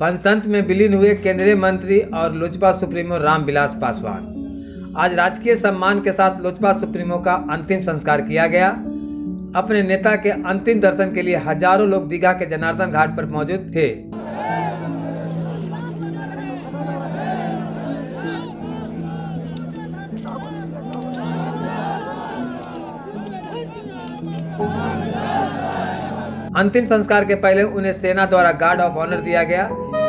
पंचतंत्र में विलीन हुए केंद्रीय मंत्री और लोजपा सुप्रीमो रामविलास पासवान। आज राजकीय सम्मान के साथ लोजपा सुप्रीमो का अंतिम संस्कार किया गया। अपने नेता के अंतिम दर्शन के लिए हजारों लोग दीघा के जनार्दन घाट पर मौजूद थे। अंतिम संस्कार के पहले उन्हें सेना द्वारा गार्ड ऑफ ऑनर दिया गया।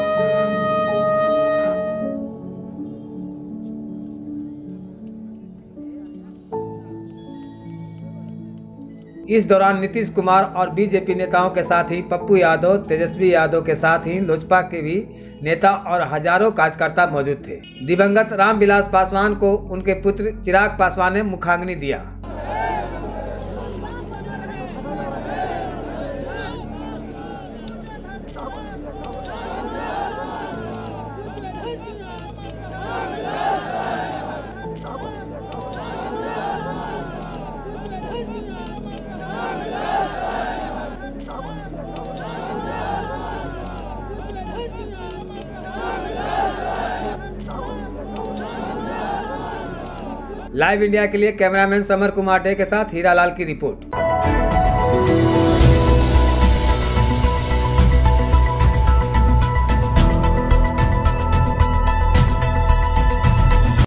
इस दौरान नीतीश कुमार और बीजेपी नेताओं के साथ ही पप्पू यादव, तेजस्वी यादव के साथ ही लोजपा के भी नेता और हजारों कार्यकर्ता मौजूद थे। दिवंगत रामविलास पासवान को उनके पुत्र चिराग पासवान ने मुखाग्नि दिया। लाइव इंडिया के लिए कैमरामैन समर कुमार डे के साथ हीरालाल की रिपोर्ट।